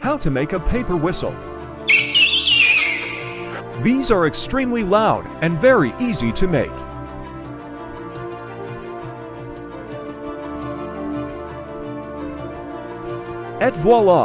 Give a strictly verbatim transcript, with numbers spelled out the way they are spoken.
How to make a paper whistle. These are extremely loud and very easy to make. Et voila!